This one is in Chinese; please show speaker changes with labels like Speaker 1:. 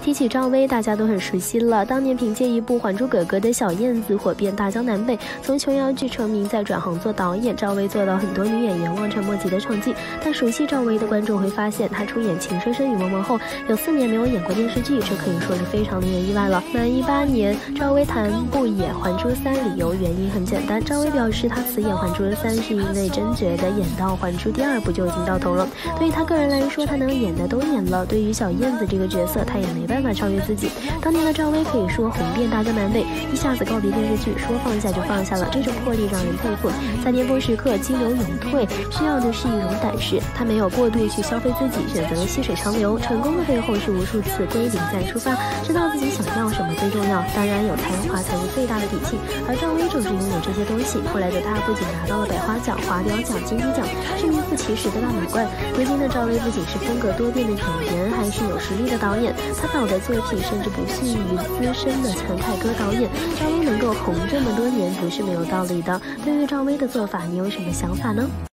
Speaker 1: 提起赵薇，大家都很熟悉了。当年凭借一部《还珠格格》的小燕子火遍大江南北，从琼瑶剧成名，再转行做导演，赵薇做到很多女演员望尘莫及的成绩。但熟悉赵薇的观众会发现，她出演《情深深雨蒙蒙》后，有4年没有演过电视剧，这可以说是非常令人意外了。满18年，赵薇谈不演《还珠3》，理由原因很简单。赵薇表示，她辞演《还珠3》是因为真觉得演到《还珠》第2部就已经到头了。对于她个人来说，她能演的都演了。对于小燕子这个角色，她也没办法超越自己。当年的赵薇可以说红遍大江南北，一下子告别电视剧，说放下就放下了，这种魄力让人佩服。在巅峰时刻激流勇退，需要的是一种胆识。她没有过度去消费自己，选择了细水长流。成功的背后是无数次归零再出发，知道自己想要什么最重要。当然，有才华才是最大的底气，而赵薇正是拥有这些东西。后来的她不仅拿到了百花奖、华表奖、金鸡奖，是名副其实的大满贯。如今的赵薇不仅是风格多变的演员，还是有实力的导演。她导的作品甚至不逊于资深的陈凯歌导演。赵薇能够红这么多年，不是没有道理的。对于赵薇的做法，你有什么想法呢？